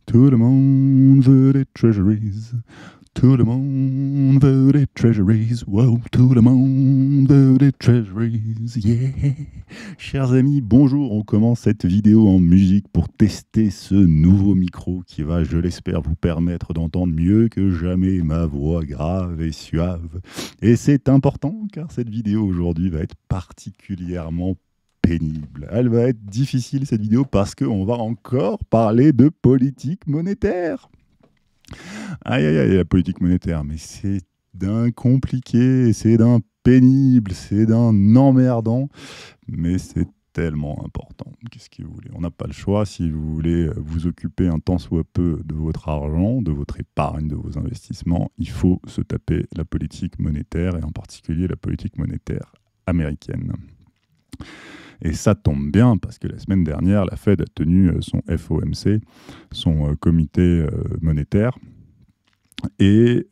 Tout le monde veut des treasuries. Tout le monde veut des treasuries. Wow, tout le monde veut des treasuries. Yeah. Chers amis, bonjour. On commence cette vidéo en musique pour tester ce nouveau micro qui va, je l'espère, vous permettre d'entendre mieux que jamais ma voix grave et suave. Et c'est important car cette vidéo aujourd'hui va être particulièrement pénible. Elle va être difficile cette vidéo parce qu'on va encore parler de politique monétaire. Aïe aïe aïe, la politique monétaire, mais c'est d'un compliqué, c'est d'un pénible, c'est d'un emmerdant, mais c'est tellement important. Qu'est-ce que vous voulez? On n'a pas le choix si vous voulez vous occuper un tant soit peu de votre argent, de votre épargne, de vos investissements. Il faut se taper la politique monétaire et en particulier la politique monétaire américaine. Et ça tombe bien parce que la semaine dernière, la Fed a tenu son FOMC, son comité monétaire. Et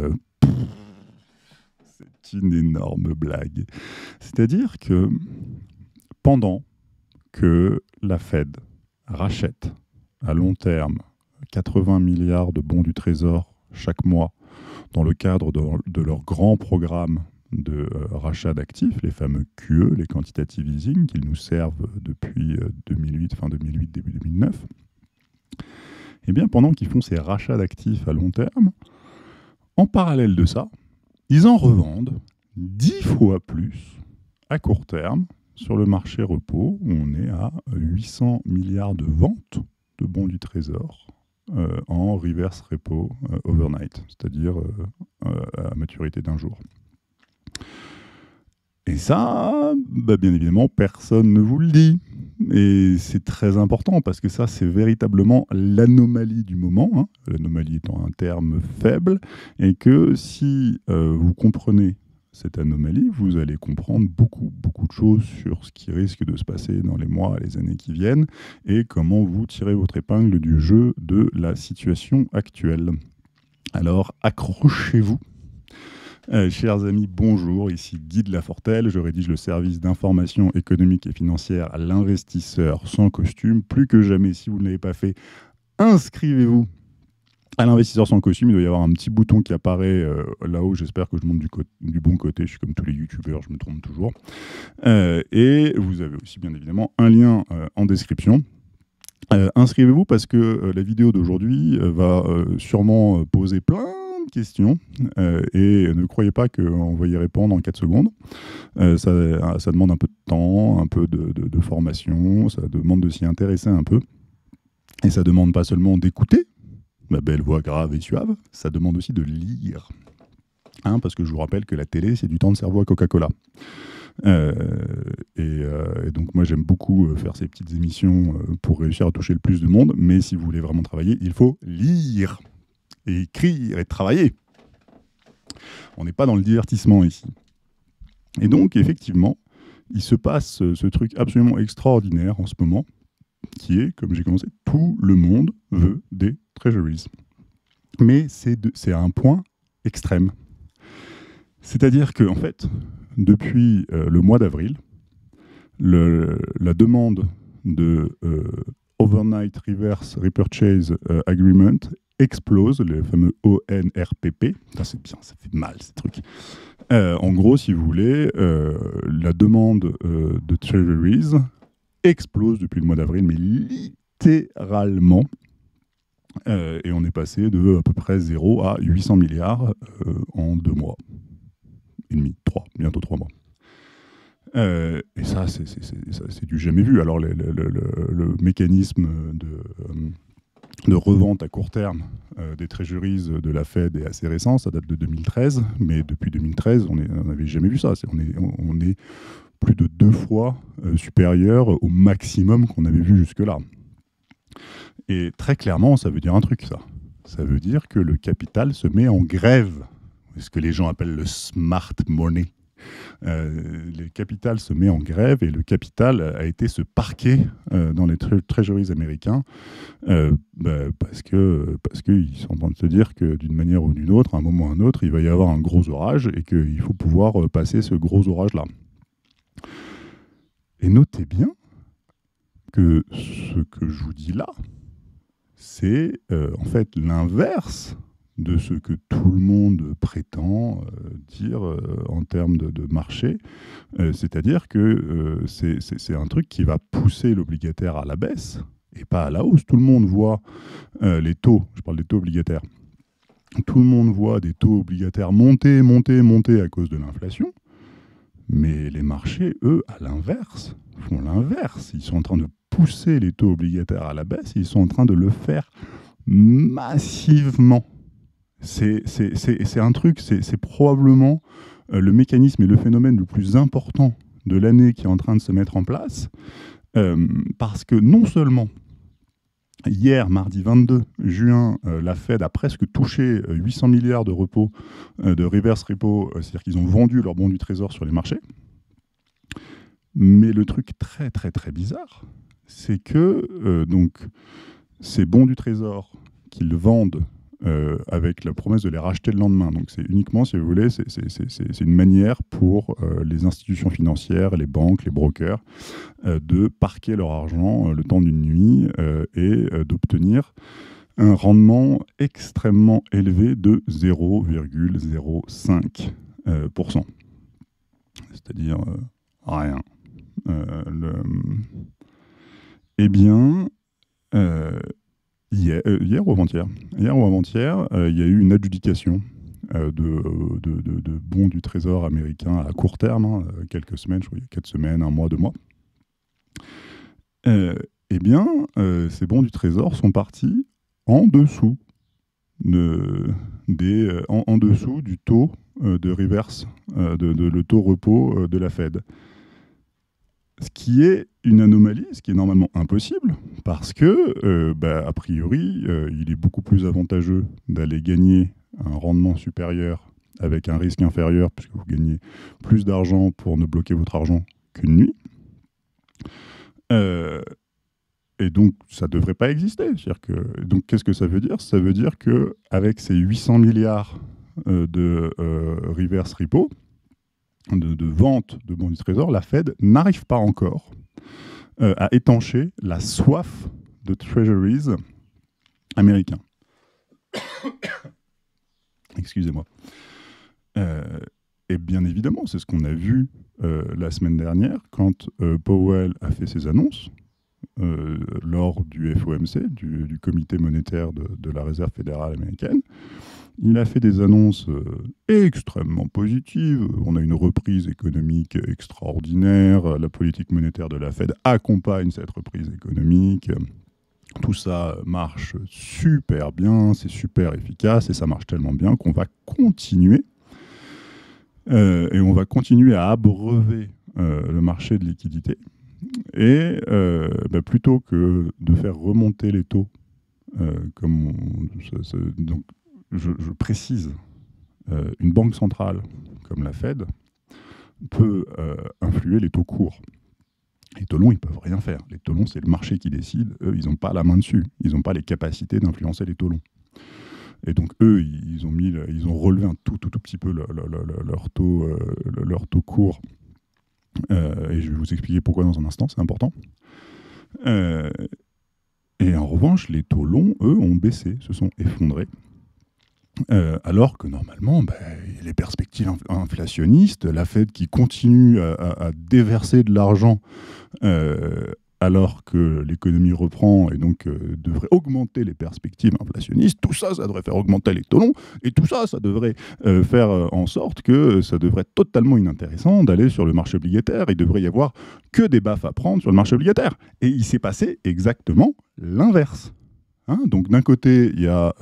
c'est une énorme blague. C'est-à-dire que pendant que la Fed rachète à long terme 80 milliards de bons du Trésor chaque mois dans le cadre de leur grand programme de rachat d'actifs, les fameux QE, les quantitative easing, qu'ils nous servent depuis 2008, fin 2008, début 2009, et bien pendant qu'ils font ces rachats d'actifs à long terme, en parallèle de ça, ils en revendent 10 fois plus à court terme sur le marché repo, où on est à 800 milliards de ventes de bons du Trésor en reverse repo overnight, c'est-à-dire à maturité d'un jour. Et ça, bien évidemment, personne ne vous le dit. Et c'est très important parce que ça, c'est véritablement l'anomalie du moment. Hein. L'anomalie étant un terme faible. Et que si vous comprenez cette anomalie, vous allez comprendre beaucoup de choses sur ce qui risque de se passer dans les mois et les années qui viennent et comment vous tirez votre épingle du jeu de la situation actuelle. Alors, accrochez-vous. Chers amis, bonjour, ici Guy de Lafortelle, je rédige le service d'information économique et financière à l'investisseur sans costume. Plus que jamais, si vous ne l'avez pas fait, inscrivez-vous à l'investisseur sans costume. Il doit y avoir un petit bouton qui apparaît là-haut, j'espère que je monte du bon côté, je suis comme tous les youtubeurs, je me trompe toujours. Et vous avez aussi bien évidemment un lien en description. Inscrivez-vous parce que la vidéo d'aujourd'hui va sûrement poser plein questions et ne croyez pas qu'on va y répondre en 4 secondes. Ça demande un peu de temps, un peu de formation, ça demande de s'y intéresser un peu. Et ça demande pas seulement d'écouter ma belle voix grave et suave, ça demande aussi de lire. Hein, parce que je vous rappelle que la télé, c'est du temps de cerveau à Coca-Cola. Et donc moi j'aime beaucoup faire ces petites émissions pour réussir à toucher le plus de monde, mais si vous voulez vraiment travailler, il faut lire et écrire et travailler. On n'est pas dans le divertissement ici. Et donc effectivement, il se passe ce truc absolument extraordinaire en ce moment, qui est, comme j'ai commencé, tout le monde veut des treasuries. Mais c'est à un point extrême. C'est-à-dire que en fait, depuis le mois d'avril, la demande de Overnight Reverse Repurchase Agreement explose, le fameux ONRPP. C'est bien, ça fait mal ces trucs. En gros, si vous voulez, la demande de Treasuries explose depuis le mois d'avril, mais littéralement. Et on est passé de à peu près 0 à 800 milliards en 2 mois. Et demi, 3, bientôt 3 mois. Et ça, c'est du jamais vu. Alors, le mécanisme de revente à court terme des treasuries de la Fed est assez récent, ça date de 2013, mais depuis 2013, on n'avait jamais vu ça. On est plus de 2 fois supérieur au maximum qu'on avait vu jusque-là. Et très clairement, ça veut dire un truc, ça. Ça veut dire que le capital se met en grève. Ce que les gens appellent le smart money. Le capital se met en grève et le capital a été se parquer dans les treasuries américains parce qu'ils sont en train de se dire que d'une manière ou d'une autre, à un moment ou à un autre, il va y avoir un gros orage et qu'il faut pouvoir passer ce gros orage-là. Et notez bien que ce que je vous dis là, c'est en fait l'inverse de ce que tout le monde prétend dire en termes de marché. C'est-à-dire que c'est un truc qui va pousser l'obligataire à la baisse et pas à la hausse. Tout le monde voit les taux, je parle des taux obligataires, tout le monde voit des taux obligataires monter à cause de l'inflation, mais les marchés, eux, à l'inverse, font l'inverse. Ils sont en train de pousser les taux obligataires à la baisse, ils sont en train de le faire massivement. C'est un truc, c'est probablement le mécanisme et le phénomène le plus important de l'année qui est en train de se mettre en place, parce que non seulement hier, mardi 22 juin, la Fed a presque touché 800 milliards de repos de reverse repo, c'est-à-dire qu'ils ont vendu leurs bons du trésor sur les marchés. Mais le truc très très très bizarre, c'est que donc, ces bons du trésor qu'ils vendent avec la promesse de les racheter le lendemain. Donc c'est uniquement, si vous voulez, c'est une manière pour les institutions financières, les banques, les brokers, de parquer leur argent le temps d'une nuit et d'obtenir un rendement extrêmement élevé de 0,05%. C'est-à-dire rien. Eh bien, hier ou avant-hier, il y a eu une adjudication de bons du Trésor américain à court terme, quelques semaines, je crois, 4 semaines, 1 mois, 2 mois. Eh bien, ces bons du Trésor sont partis en dessous, en dessous du taux de reverse, le taux repos de la Fed. Ce qui est une anomalie, ce qui est normalement impossible, parce que, a priori, il est beaucoup plus avantageux d'aller gagner un rendement supérieur avec un risque inférieur, puisque vous gagnez plus d'argent pour ne bloquer votre argent qu'une nuit. Et donc, ça ne devrait pas exister. Donc, qu'est-ce que ça veut dire ? Ça veut dire qu'avec ces 800 milliards de reverse repo, de vente de bons du trésor, la Fed n'arrive pas encore à étancher la soif de treasuries américains. Excusez-moi. Et bien évidemment, c'est ce qu'on a vu la semaine dernière quand Powell a fait ses annonces lors du FOMC, du comité monétaire de la Réserve fédérale américaine. Il a fait des annonces extrêmement positives. On a une reprise économique extraordinaire. La politique monétaire de la Fed accompagne cette reprise économique. Tout ça marche super bien, c'est super efficace et ça marche tellement bien qu'on va continuer. Et on va continuer à abreuver le marché de liquidité. Et plutôt que de faire remonter les taux, donc, je précise, une banque centrale comme la Fed peut influer les taux courts. Les taux longs, ils ne peuvent rien faire. Les taux longs, c'est le marché qui décide. Eux, ils n'ont pas la main dessus. Ils n'ont pas les capacités d'influencer les taux longs. Et donc, eux, ils ont relevé un tout petit peu leur taux court. Et je vais vous expliquer pourquoi dans un instant, c'est important. Et en revanche, les taux longs, eux, ont baissé, se sont effondrés. Alors que normalement, les perspectives inflationnistes, la Fed qui continue à déverser de l'argent alors que l'économie reprend et donc devrait augmenter les perspectives inflationnistes, tout ça, ça devrait faire augmenter les taux longs, et tout ça, ça devrait faire en sorte que ça devrait être totalement inintéressant d'aller sur le marché obligataire. Il devrait y avoir que des baffes à prendre sur le marché obligataire. Et il s'est passé exactement l'inverse. Donc d'un côté, il y a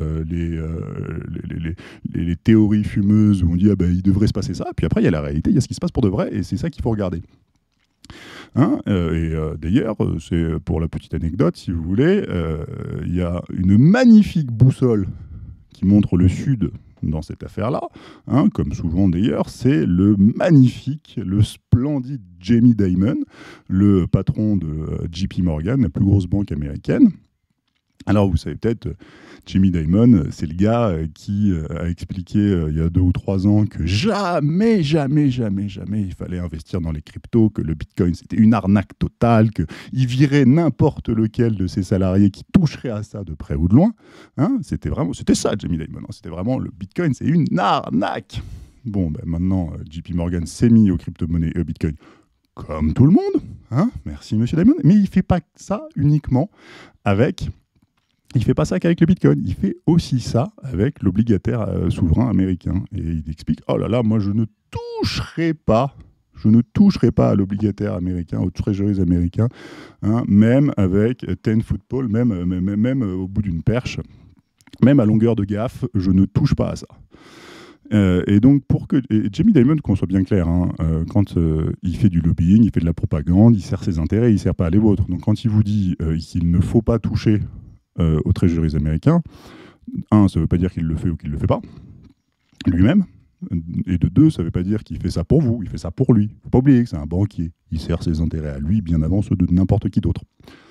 les théories fumeuses où on dit il devrait se passer ça, puis après il y a la réalité, il y a ce qui se passe pour de vrai, et c'est ça qu'il faut regarder. D'ailleurs, c'est pour la petite anecdote, si vous voulez, il y a une magnifique boussole qui montre le sud dans cette affaire-là, comme souvent d'ailleurs, c'est le magnifique, le splendide Jamie Dimon, le patron de JP Morgan, la plus grosse banque américaine. Alors vous savez peut-être, Jamie Dimon, c'est le gars qui a expliqué il y a 2 ou 3 ans que jamais, jamais, jamais, jamais il fallait investir dans les cryptos, que le Bitcoin c'était une arnaque totale, qu'il virait n'importe lequel de ses salariés qui toucherait à ça de près ou de loin. Hein, c'était ça, Jamie Dimon. Hein, c'était vraiment le Bitcoin, c'est une arnaque. Bon, ben maintenant, JP Morgan s'est mis aux crypto-monnaies et au Bitcoin comme tout le monde. Hein, merci, monsieur Dimon. Mais il ne fait pas ça uniquement avec... Il ne fait pas ça qu'avec le Bitcoin, il fait aussi ça avec l'obligataire souverain américain. Et il explique, oh là là, moi je ne toucherai pas à l'obligataire américain, aux treasuries américains, hein, même avec 10 football, même au bout d'une perche, même à longueur de gaffe, je ne touche pas à ça. Et donc, Jamie Dimon, qu'on soit bien clair, hein, quand il fait du lobbying, il fait de la propagande, il sert ses intérêts, il ne sert pas les vôtres. Donc, quand il vous dit qu'il ne faut pas toucher aux treasuries américains, un, ça ne veut pas dire qu'il le fait ou qu'il ne le fait pas, lui-même. Et de deux, ça ne veut pas dire qu'il fait ça pour vous, il fait ça pour lui. Il ne faut pas oublier que c'est un banquier. Il sert ses intérêts à lui bien avant ceux de n'importe qui d'autre.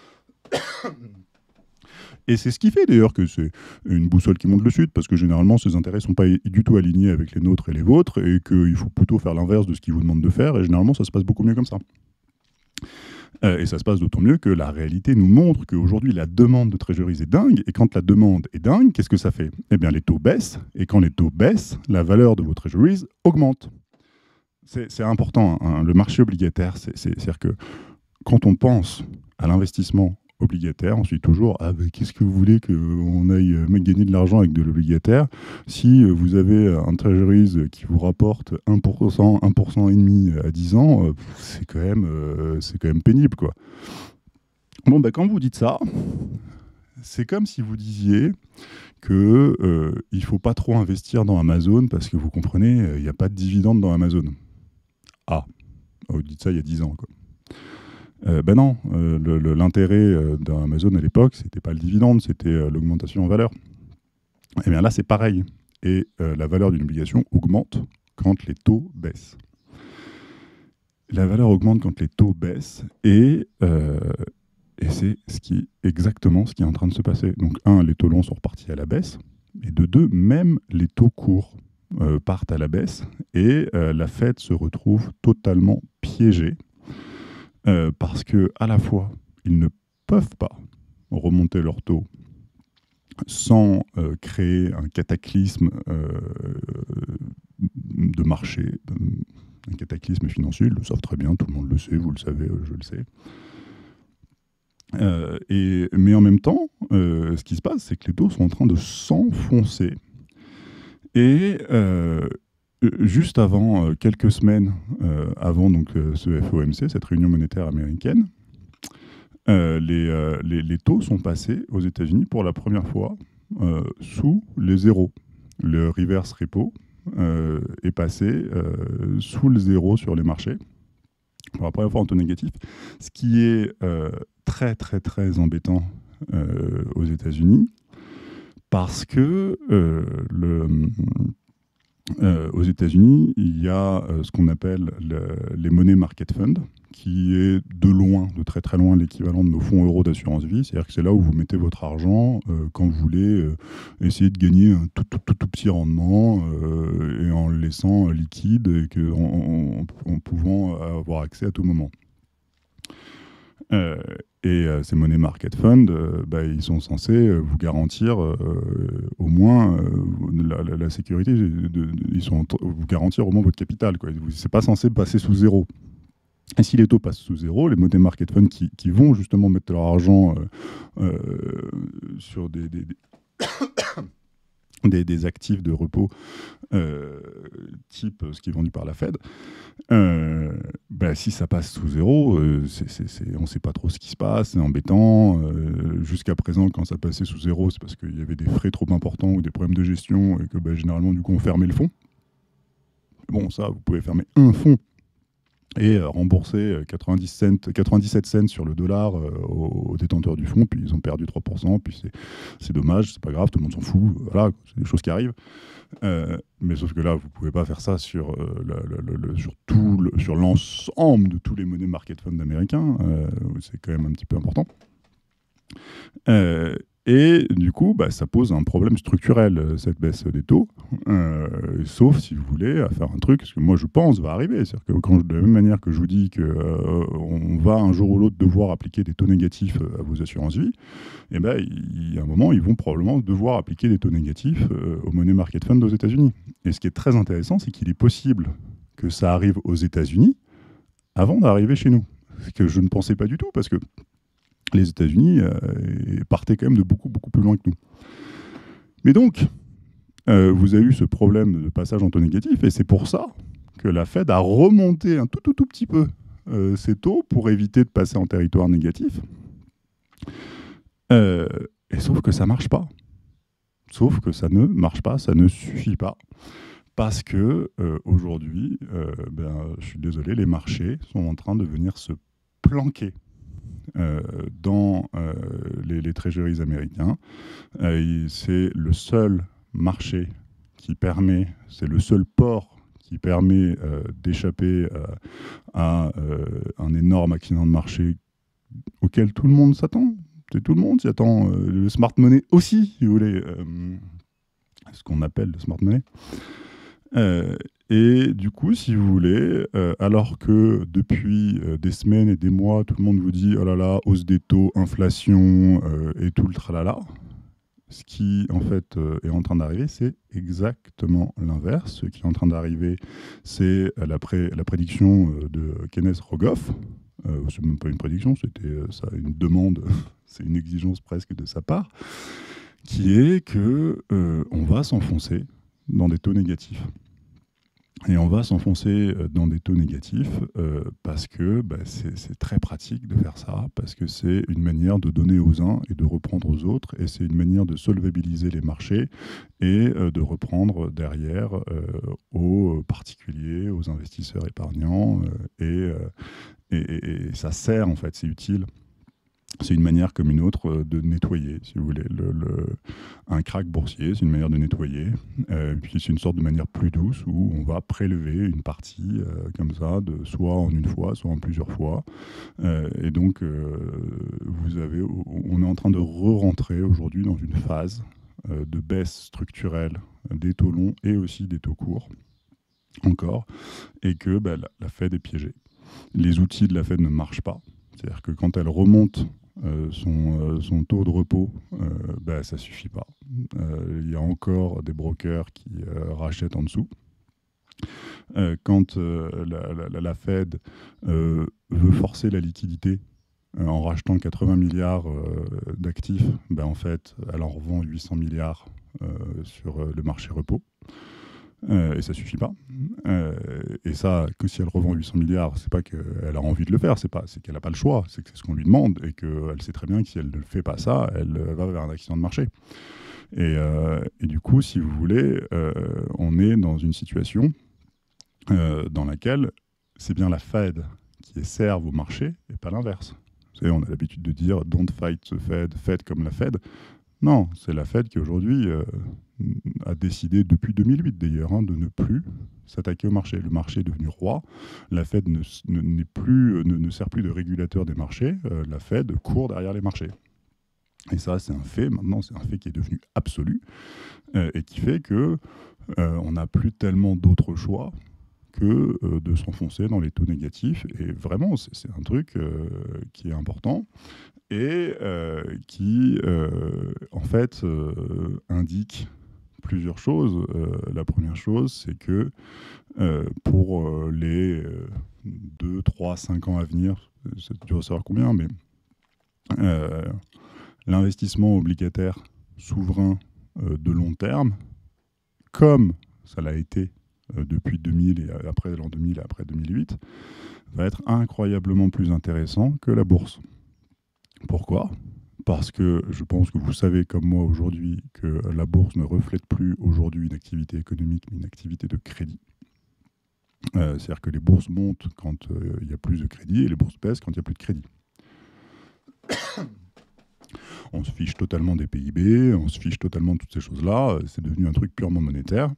Et c'est ce qui fait d'ailleurs que c'est une boussole qui monte le sud, parce que généralement ces intérêts ne sont pas du tout alignés avec les nôtres et les vôtres, et qu'il faut plutôt faire l'inverse de ce qu'ils vous demandent de faire, et généralement ça se passe beaucoup mieux comme ça. Et ça se passe d'autant mieux que la réalité nous montre qu'aujourd'hui la demande de treasuries est dingue, et quand la demande est dingue, qu'est-ce que ça fait? Eh bien les taux baissent, et quand les taux baissent, la valeur de vos treasuries augmente. C'est important, hein, le marché obligataire, c'est-à-dire que quand on pense à l'investissement obligataire, on se dit toujours « Ah, mais qu'est-ce que vous voulez qu'on aille gagner de l'argent avec de l'obligataire si vous avez un treasuries qui vous rapporte 1%, 1,5% à 10 ans, c'est quand même pénible, quoi. » Bon, ben, quand vous dites ça, c'est comme si vous disiez qu'il ne faut pas trop investir dans Amazon parce que vous comprenez, il n'y a pas de dividendes dans Amazon. Ah, vous dites ça il y a 10 ans, quoi. Ben non, l'intérêt d'Amazon à l'époque, c'était pas le dividende, c'était l'augmentation en valeur. Et bien là, c'est pareil. Et la valeur d'une obligation augmente quand les taux baissent. La valeur augmente quand les taux baissent, et c'est exactement ce qui est en train de se passer. Donc, un, les taux longs sont repartis à la baisse, et de deux, même les taux courts partent à la baisse, et la Fed se retrouve totalement piégée. Parce que à la fois, ils ne peuvent pas remonter leur taux sans créer un cataclysme de marché, un cataclysme financier. Ils le savent très bien, tout le monde le sait, vous le savez, je le sais. Mais en même temps, ce qui se passe, c'est que les taux sont en train de s'enfoncer. Et juste avant, quelques semaines avant donc, ce FOMC, cette réunion monétaire américaine, les taux sont passés aux États-Unis pour la première fois sous les zéros. Le reverse repo est passé sous le zéro sur les marchés pour la première fois en taux négatif, ce qui est très très très embêtant aux États-Unis parce que aux États-Unis, il y a ce qu'on appelle les money market funds, qui est de très très loin l'équivalent de nos fonds euros d'assurance vie. C'est-à-dire que c'est là où vous mettez votre argent quand vous voulez essayer de gagner un tout petit rendement et en le laissant liquide et en pouvant avoir accès à tout moment. Ces money market funds, ils sont censés vous garantir au moins la sécurité, vous garantir au moins votre capital, quoi. C'est pas censé passer sous zéro. Et si les taux passent sous zéro, les money market funds qui vont justement mettre leur argent sur des actifs de repos type ce qui est vendu par la Fed, si ça passe sous zéro, on ne sait pas trop ce qui se passe, c'est embêtant. Jusqu'à présent, quand ça passait sous zéro, c'est parce qu'il y avait des frais trop importants ou des problèmes de gestion et que généralement, du coup, on fermait le fonds. Bon, ça, vous pouvez fermer un fonds et rembourser 97 cents sur le dollar aux détenteurs du fonds, puis ils ont perdu 3%, puis c'est dommage, c'est pas grave, tout le monde s'en fout, voilà, c'est des choses qui arrivent. Mais sauf que là, vous pouvez pas faire ça sur l'ensemble de tous les money market funds américains, c'est quand même un petit peu important. Et du coup, ça pose un problème structurel, cette baisse des taux, sauf si vous voulez à faire un truc, ce que moi je pense va arriver. C'est-à-dire que de la même manière que je vous dis qu'on va un jour ou l'autre devoir appliquer des taux négatifs à vos assurances vie, et il y a un moment, ils vont probablement devoir appliquer des taux négatifs au Money Market Fund aux États-Unis. Et ce qui est très intéressant, c'est qu'il est possible que ça arrive aux États-Unis avant d'arriver chez nous. Ce que je ne pensais pas du tout, parce que les États-Unis partaient quand même de beaucoup, beaucoup plus loin que nous. Mais donc, vous avez eu ce problème de passage en taux négatif, et c'est pour ça que la Fed a remonté un tout petit peu ses taux pour éviter de passer en territoire négatif. Et sauf que ça ne marche pas. Sauf que ça ne marche pas, ça ne suffit pas. Parce que aujourd'hui, je suis désolé, les marchés sont en train de venir se planquer dans les treasuries américains. C'est le seul marché qui permet, c'est le seul port qui permet d'échapper à un énorme accident de marché auquel tout le monde s'attend. Tout le monde s'y attend. Le smart money aussi, si vous voulez. Ce qu'on appelle le smart money. Et du coup, si vous voulez, alors que depuis des semaines et des mois, tout le monde vous dit « Oh là là, hausse des taux, inflation et tout le tralala », ce qui, en fait, est en train d'arriver, c'est exactement l'inverse. Ce qui est en train d'arriver, c'est la prédiction de Kenneth Rogoff. C'est même pas une prédiction, c'était une demande, c'est une exigence presque de sa part, qui est que on va s'enfoncer dans des taux négatifs. Et on va s'enfoncer dans des taux négatifs parce que c'est très pratique de faire ça, parce que c'est une manière de donner aux uns et de reprendre aux autres, et c'est une manière de solvabiliser les marchés et de reprendre derrière aux particuliers, aux investisseurs épargnants, et ça sert en fait, c'est utile. C'est une manière comme une autre de nettoyer, si vous voulez. Un krach boursier, c'est une manière de nettoyer. Puis c'est une sorte de manière plus douce où on va prélever une partie comme ça, soit en une fois, soit en plusieurs fois. Et donc, on est en train de re-rentrer aujourd'hui dans une phase de baisse structurelle des taux longs et aussi des taux courts, encore, et que la Fed est piégée. Les outils de la Fed ne marchent pas. C'est-à-dire que quand elle remonte son taux de repos, ça ne suffit pas. Il y a encore des brokers qui rachètent en dessous. Quand la Fed veut forcer la liquidité en rachetant 80 milliards d'actifs, en fait, elle en revend 800 milliards sur le marché repos. Et ça suffit pas. Et ça, que si elle revend 800 milliards, c'est pas qu'elle a envie de le faire, c'est qu'elle n'a pas le choix, c'est que c'est ce qu'on lui demande, et qu'elle sait très bien que si elle ne fait pas ça, elle va vers un accident de marché. Et du coup, si vous voulez, on est dans une situation dans laquelle c'est bien la Fed qui serve au marché et pas l'inverse. Vous savez, on a l'habitude de dire « don't fight the Fed, Fed comme la Fed ». Non, c'est la Fed qui aujourd'hui a décidé, depuis 2008 d'ailleurs, de ne plus s'attaquer au marché. Le marché est devenu roi. La Fed ne sert plus de régulateur des marchés. La Fed court derrière les marchés. Et ça, c'est un fait. Maintenant, c'est un fait qui est devenu absolu et qui fait que on n'a plus tellement d'autres choix que de s'enfoncer dans les taux négatifs. Et vraiment, c'est un truc qui est important et qui, en fait, indique plusieurs choses. La première chose, c'est que pour les 2, 3, 5 ans à venir, c'est dur de savoir combien, mais l'investissement obligataire souverain de long terme, comme ça l'a été depuis 2000 et après l'an 2000 et après 2008, va être incroyablement plus intéressant que la bourse. Pourquoi ? Parce que je pense que vous savez comme moi aujourd'hui que la bourse ne reflète plus aujourd'hui une activité économique, mais une activité de crédit. C'est-à-dire que les bourses montent quand il y a plus de crédit et les bourses baissent quand il n'y a plus de crédit. On se fiche totalement des PIB, on se fiche totalement de toutes ces choses-là. C'est devenu un truc purement monétaire.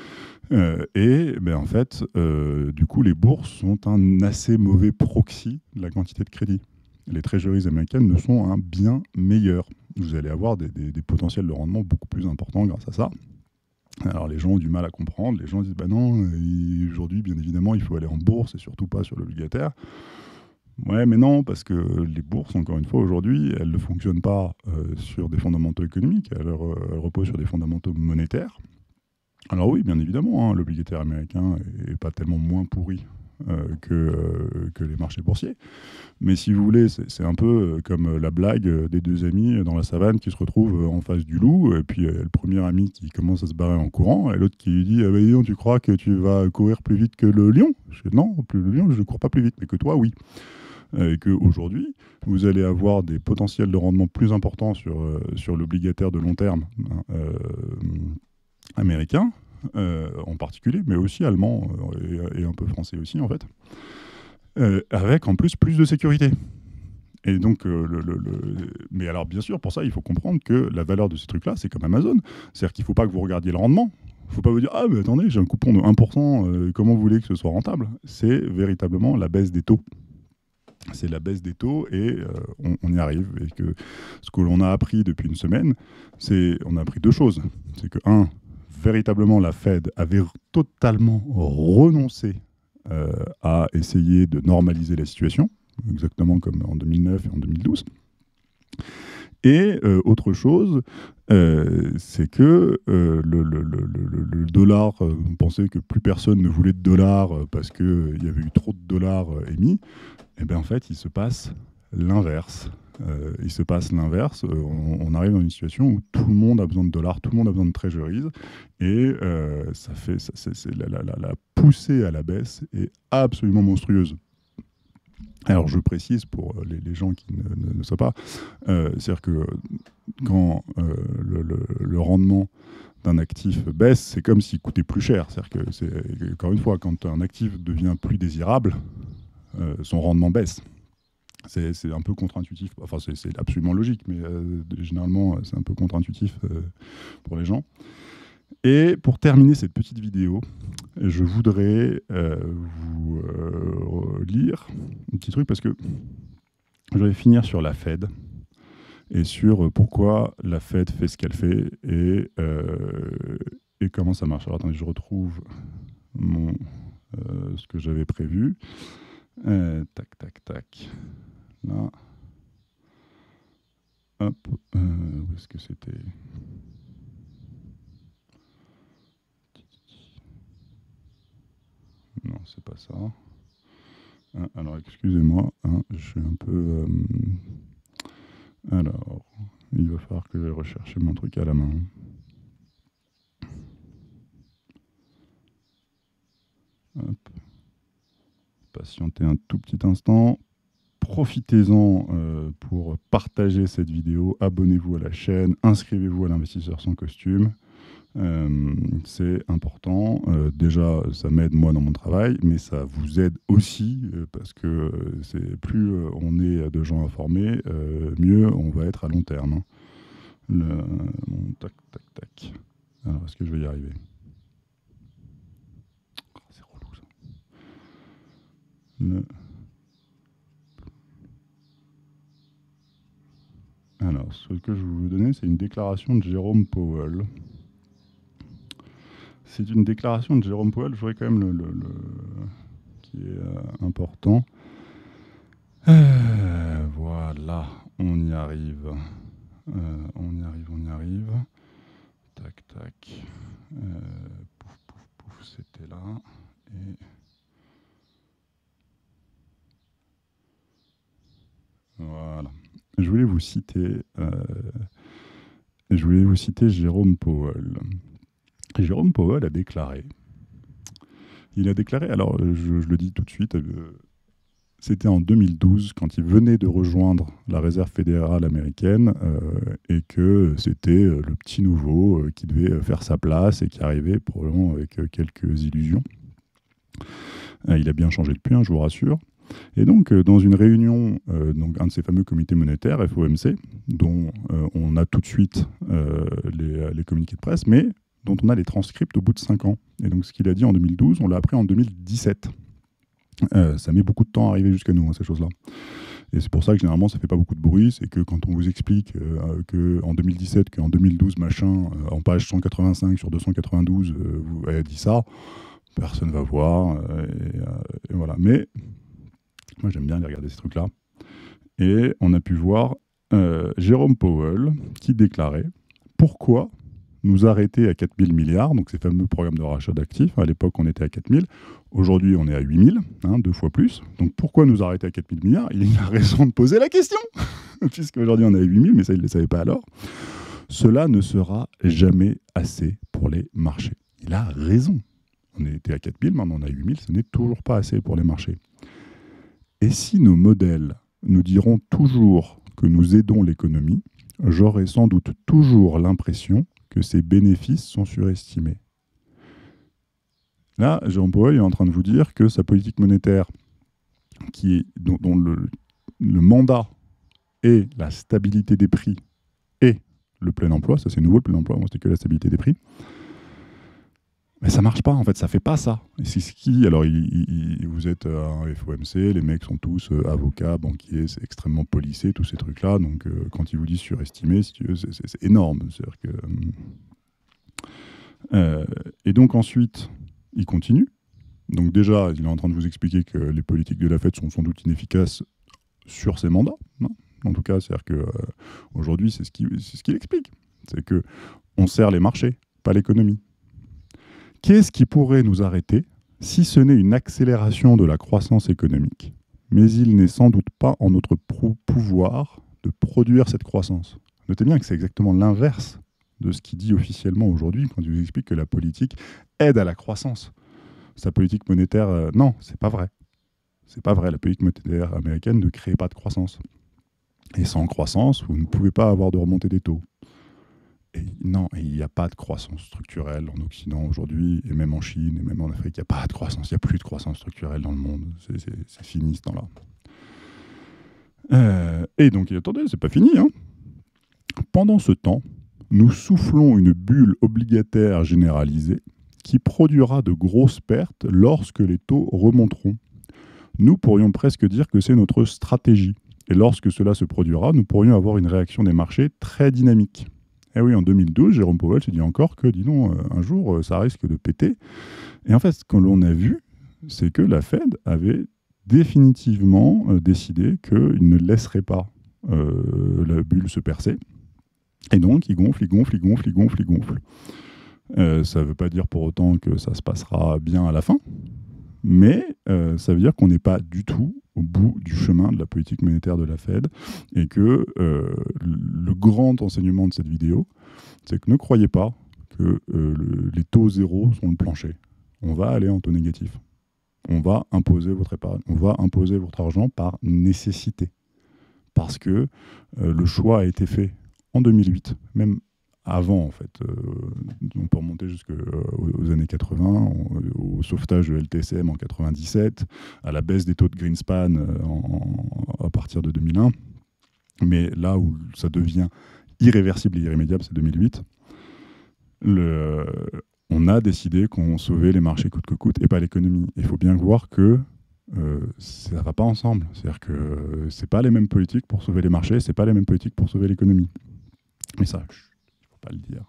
En fait, du coup, les bourses sont un assez mauvais proxy de la quantité de crédit. Les treasuries américaines ne sont un bien meilleur vous allez avoir des potentiels de rendement beaucoup plus importants grâce à ça. Alors les gens ont du mal à comprendre, les gens disent bah non, aujourd'hui bien évidemment il faut aller en bourse et surtout pas sur l'obligataire. Ouais mais non, parce que les bourses, encore une fois aujourd'hui, elles ne fonctionnent pas sur des fondamentaux économiques, elles reposent sur des fondamentaux monétaires. Alors oui, bien évidemment, hein, l'obligataire américain n'est pas tellement moins pourri que les marchés boursiers. Mais si vous voulez, c'est un peu comme la blague des deux amis dans la savane qui se retrouvent en face du loup, et puis le premier ami qui commence à se barrer en courant, et l'autre qui lui dit ah ben, dis donc, tu crois que tu vas courir plus vite que le lion? Je dis, non, le lion, je ne cours pas plus vite, mais que toi, oui. Et qu'aujourd'hui, vous allez avoir des potentiels de rendement plus importants sur l'obligataire de long terme américain, en particulier, mais aussi allemand et un peu français aussi, en fait, avec en plus de sécurité. Et donc, mais alors bien sûr, pour ça, il faut comprendre que la valeur de ces trucs-là, c'est comme Amazon. C'est-à-dire qu'il ne faut pas que vous regardiez le rendement. Il ne faut pas vous dire ah mais attendez, j'ai un coupon de 1%, comment vous voulez que ce soit rentable? C'est véritablement la baisse des taux. C'est la baisse des taux et on y arrive. Et que ce que l'on a appris depuis une semaine, on a appris deux choses. C'est que, véritablement, la Fed avait totalement renoncé à essayer de normaliser la situation, exactement comme en 2009 et en 2012. Et autre chose, c'est que le dollar, on pensait que plus personne ne voulait de dollars parce qu'il y avait eu trop de dollars émis. Et bien en fait, il se passe l'inverse. On arrive dans une situation où tout le monde a besoin de dollars, tout le monde a besoin de treasuries, et la poussée à la baisse est absolument monstrueuse. Alors je précise pour les gens qui ne savent pas, c'est-à-dire que quand le rendement d'un actif baisse, c'est comme s'il coûtait plus cher. C'est-à-dire que, encore une fois, quand un actif devient plus désirable, son rendement baisse. C'est un peu contre-intuitif, enfin c'est absolument logique, mais généralement c'est un peu contre-intuitif pour les gens. Et pour terminer cette petite vidéo, je voudrais vous lire un petit truc parce que je vais finir sur la Fed et sur pourquoi la Fed fait ce qu'elle fait et comment ça marche. Alors attendez, je retrouve ce que j'avais prévu. Tac, tac, tac. Là. Hop. Où est-ce que c'était? Non, c'est pas ça. Alors, excusez-moi, je suis un peu... Alors, il va falloir que j'aille rechercher mon truc à la main. Hop. Patientez un tout petit instant. Profitez-en pour partager cette vidéo. Abonnez-vous à la chaîne. Inscrivez-vous à l'Investisseur sans costume. C'est important. Déjà, ça m'aide moi dans mon travail, mais ça vous aide aussi parce que plus on est de gens informés, mieux on va être à long terme. Tac, tac, tac. Alors, est-ce que je vais y arriver? Oh, c'est relou ça. Alors, ce que je vais vous donner, c'est une déclaration de Jérôme Powell. C'est une déclaration de Jérôme Powell, je voudrais quand même qui est important. Voilà, on y arrive. On y arrive. Tac, tac. Pouf, pouf, pouf, c'était là. Et... Voilà. Je voulais vous citer Jérôme Powell. Jérôme Powell a déclaré, alors je le dis tout de suite, c'était en 2012 quand il venait de rejoindre la Réserve fédérale américaine et que c'était le petit nouveau qui devait faire sa place et qui arrivait probablement avec quelques illusions. Il a bien changé depuis, je vous rassure. Et donc, dans une réunion, un de ces fameux comités monétaires, FOMC, dont on a tout de suite les communiqués de presse, mais dont on a les transcripts au bout de 5 ans. Et donc, ce qu'il a dit en 2012, on l'a appris en 2017. Ça met beaucoup de temps à arriver jusqu'à nous, ces choses-là. Et c'est pour ça que généralement ça fait pas beaucoup de bruit, c'est que quand on vous explique qu'en 2017, qu'en 2012, machin, en page 185 sur 292, elle a dit ça, personne va voir, et voilà. Mais moi j'aime bien aller regarder ces trucs-là. Et on a pu voir Jérôme Powell qui déclarait pourquoi nous arrêter à 4 000 milliards, donc ces fameux programmes de rachat d'actifs. À l'époque, on était à 4 000. Aujourd'hui, on est à 8 000, 2 fois plus. Donc pourquoi nous arrêter à 4 000 milliards? Il a raison de poser la question, puisqu'aujourd'hui, on est à 8 000, mais ça, il ne le savait pas alors. Cela ne sera jamais assez pour les marchés. Il a raison. On était à 4 000, maintenant on est à 8 000, ce n'est toujours pas assez pour les marchés. Et si nos modèles nous diront toujours que nous aidons l'économie, j'aurai sans doute toujours l'impression que ces bénéfices sont surestimés. Là, Jérôme Powell est en train de vous dire que sa politique monétaire, dont le mandat est la stabilité des prix et le plein emploi, ça c'est nouveau le plein emploi, moi c'était que la stabilité des prix, mais ça marche pas en fait, ça fait pas ça. Et c'est ce qui, alors vous êtes un FOMC, les mecs sont tous avocats, banquiers, c'est extrêmement policé tous ces trucs-là, donc quand ils vous disent surestimé, si tu veux, c'est énorme. C'est-à-dire que, et donc ensuite, il continue. Donc déjà, il est en train de vous expliquer que les politiques de la Fed sont sans doute inefficaces sur ses mandats. Non, en tout cas, c'est-à-dire qu'aujourd'hui, c'est ce qu'il explique. C'est qu'on sert les marchés, pas l'économie. Qu'est-ce qui pourrait nous arrêter si ce n'est une accélération de la croissance économique? Mais il n'est sans doute pas en notre pouvoir de produire cette croissance. Notez bien que c'est exactement l'inverse de ce qu'il dit officiellement aujourd'hui quand il vous explique que la politique aide à la croissance. Sa politique monétaire, non, c'est pas vrai. C'est pas vrai. La politique monétaire américaine ne crée pas de croissance. Et sans croissance, vous ne pouvez pas avoir de remontée des taux. Et non, il n'y a pas de croissance structurelle en Occident aujourd'hui, et même en Chine, et même en Afrique, il n'y a pas de croissance, il n'y a plus de croissance structurelle dans le monde. C'est fini ce temps-là. Et donc, attendez, c'est pas fini. Hein. Pendant ce temps, nous soufflons une bulle obligataire généralisée qui produira de grosses pertes lorsque les taux remonteront. Nous pourrions presque dire que c'est notre stratégie. Et lorsque cela se produira, nous pourrions avoir une réaction des marchés très dynamique. Et oui, en 2012, Jérôme Powell se dit encore que, dis donc, un jour, ça risque de péter. Et en fait, ce que l'on a vu, c'est que la Fed avait définitivement décidé qu'il ne laisserait pas la bulle se percer. Et donc, il gonfle. Ça ne veut pas dire pour autant que ça se passera bien à la fin, mais ça veut dire qu'on n'est pas du tout au bout du chemin de la politique monétaire de la Fed, et que le grand enseignement de cette vidéo, c'est que ne croyez pas que les taux zéro sont le plancher. On va aller en taux négatif. On va imposer votre épargne, on va imposer votre argent par nécessité. Parce que le choix a été fait en 2008, même avant en fait. On peut remonter jusqu'aux années 80, au sauvetage de LTCM en 97, à la baisse des taux de Greenspan à partir de 2001. Mais là où ça devient irréversible et irrémédiable, c'est 2008. On a décidé qu'on sauvait les marchés coûte que coûte et pas l'économie. Il faut bien voir que ça ne va pas ensemble. C'est-à-dire que ce n'est pas les mêmes politiques pour sauver les marchés, ce n'est pas les mêmes politiques pour sauver l'économie. Mais ça, il ne faut pas le dire.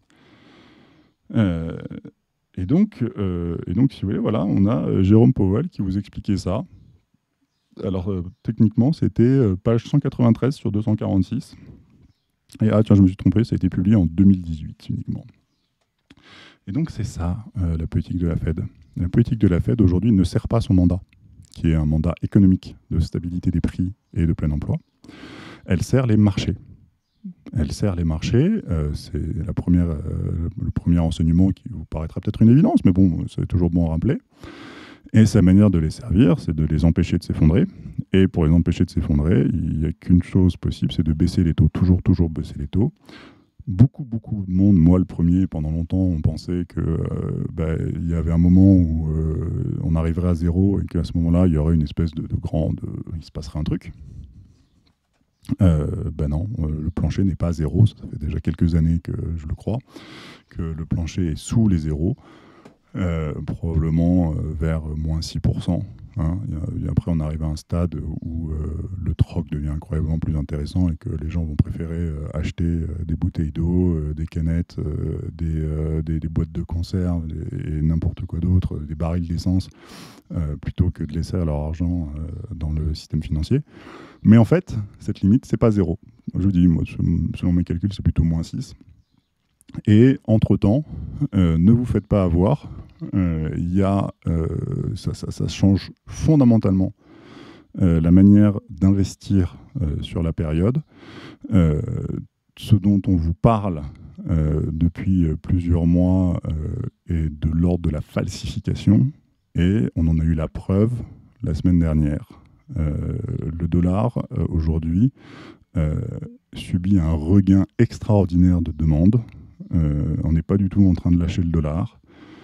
Et donc, si vous voulez, voilà, on a Jérôme Powell qui vous expliquait ça. Alors, techniquement, c'était page 193 sur 246. Et tiens, je me suis trompé, ça a été publié en 2018 uniquement. Et donc, c'est ça, la politique de la Fed. La politique de la Fed, aujourd'hui, ne sert pas son mandat, qui est un mandat économique de stabilité des prix et de plein emploi. Elle sert les marchés. Elle sert les marchés, c'est le premier enseignement qui vous paraîtra peut-être une évidence, mais bon, c'est toujours bon à rappeler. Et sa manière de les servir, c'est de les empêcher de s'effondrer. Et pour les empêcher de s'effondrer, il n'y a qu'une chose possible, c'est de baisser les taux, toujours baisser les taux. Beaucoup de monde, moi le premier, pendant longtemps, on pensait qu'il y avait un moment où on arriverait à zéro et qu'à ce moment-là, il y aurait une espèce il se passerait un truc. Non, le plancher n'est pas à zéro, ça fait déjà quelques années que je le crois, que le plancher est sous les zéros, probablement vers moins 6%, hein. Après, on arrive à un stade où le troc devient incroyablement plus intéressant et que les gens vont préférer acheter des bouteilles d'eau, des canettes, des boîtes de conserve et n'importe quoi d'autre, des barils d'essence, plutôt que de laisser leur argent dans le système financier. Mais en fait, cette limite, c'est pas 0. Je vous dis, moi, selon mes calculs, c'est plutôt -6. Et entre-temps, ne vous faites pas avoir. Ça change fondamentalement la manière d'investir sur la période. Ce dont on vous parle depuis plusieurs mois est de l'ordre de la falsification. Et on en a eu la preuve la semaine dernière. Le dollar, aujourd'hui, subit un regain extraordinaire de demande. On n'est pas du tout en train de lâcher le dollar.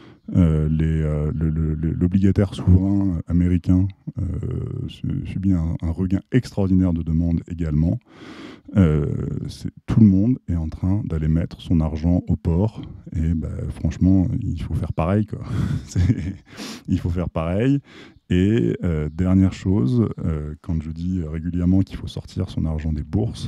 L'obligataire souverain américain subit un regain extraordinaire de demande également. Tout le monde est en train d'aller mettre son argent au port. Et franchement, il faut faire pareil, quoi. Il faut faire pareil. Et dernière chose, quand je dis régulièrement qu'il faut sortir son argent des bourses,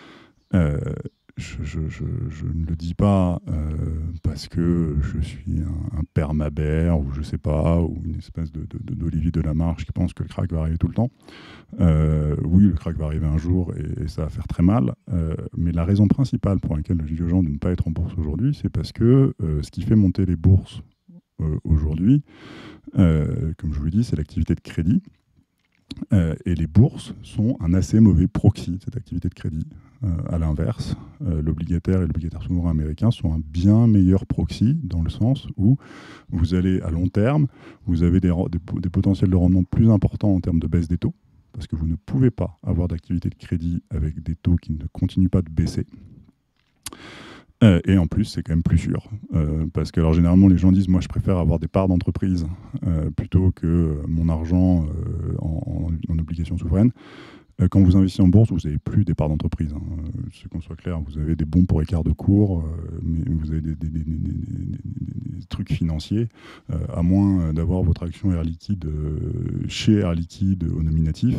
je ne le dis pas parce que je suis un permabère ou je sais pas, ou une espèce d'Olivier Delamarche qui pense que le crack va arriver tout le temps. Oui, le crack va arriver un jour et ça va faire très mal. Mais la raison principale pour laquelle je dis aux gens de ne pas être en bourse aujourd'hui, c'est parce que ce qui fait monter les bourses aujourd'hui, comme je vous l'ai dit, c'est l'activité de crédit. Et les bourses sont un assez mauvais proxy de cette activité de crédit. À l'inverse, l'obligataire et l'obligataire souverain américain sont un bien meilleur proxy dans le sens où vous allez à long terme, vous avez des potentiels de rendement plus importants en termes de baisse des taux, parce que vous ne pouvez pas avoir d'activité de crédit avec des taux qui ne continuent pas de baisser. Et en plus, c'est quand même plus sûr. Parce que alors, généralement, les gens disent « moi, je préfère avoir des parts d'entreprise plutôt que mon argent en obligations souveraines ». Quand vous investissez en bourse, vous n'avez plus des parts d'entreprise. Hein. C'est qu'on soit clair, vous avez des bons pour écart de cours, mais vous avez des trucs financiers, à moins d'avoir votre action Air Liquide chez Air Liquide au nominatif.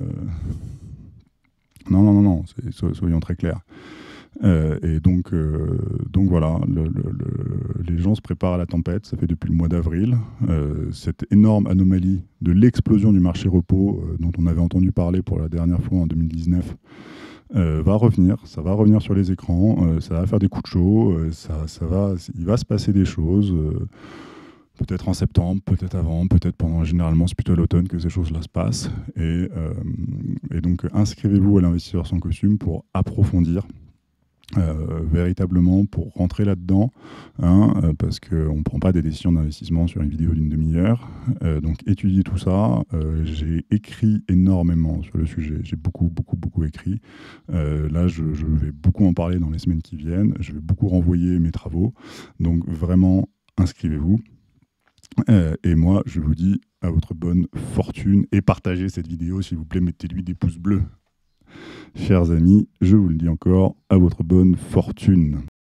Non, soyons très clairs. Et donc voilà, les gens se préparent à la tempête, ça fait depuis le mois d'avril. Cette énorme anomalie de l'explosion du marché repos dont on avait entendu parler pour la dernière fois en 2019 va revenir, ça va revenir sur les écrans, ça va faire des coups de chaud, il va se passer des choses, peut-être en septembre, peut-être avant, peut-être pendant, généralement c'est plutôt à l'automne que ces choses-là se passent. Et donc inscrivez-vous à l'investisseur sans costume pour approfondir. Véritablement pour rentrer là-dedans, hein, parce qu'on ne prend pas des décisions d'investissement sur une vidéo d'une demi-heure. Donc étudiez tout ça. J'ai écrit énormément sur le sujet. J'ai beaucoup écrit. Là, je vais beaucoup en parler dans les semaines qui viennent. Je vais beaucoup renvoyer mes travaux. Donc vraiment, inscrivez-vous. Et moi, je vous dis à votre bonne fortune et partagez cette vidéo, s'il vous plaît. Mettez-lui des pouces bleus. Chers amis, je vous le dis encore, à votre bonne fortune.